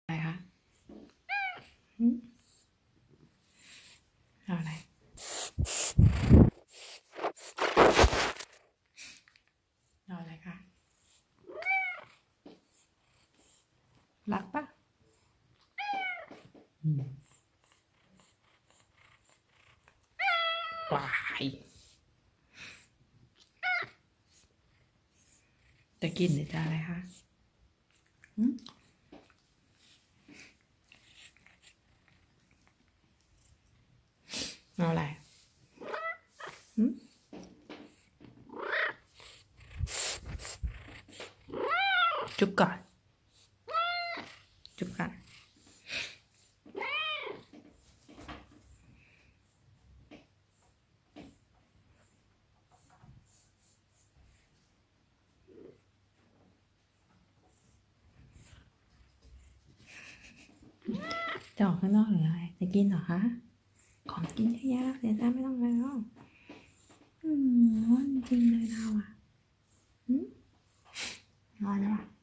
อะไรคะเอาอะไรเอาอะไรคะรักปะวายจะกินหรือจะอะไรคะเอาอะไรจุ๊บก่อนจุ๊บก่อนจะออกข้างนอกหรืออะไรจะกินเหรอคะของกินเยอะแยะเสียใจไม่ต้องแล้วร้อนจริงเลยเราอ่ะร้อนแล้วอ่ะ